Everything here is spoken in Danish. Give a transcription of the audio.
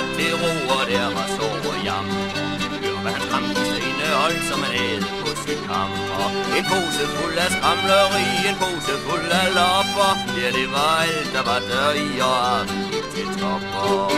sat til ro, og der var sår og jam. Hør hvad han drak i stenehold, som han æde på sit kammer. En pose fuld af skramleri, en pose fuld af lopper. Ja, det var alt, der var der i, og aften gik til topper.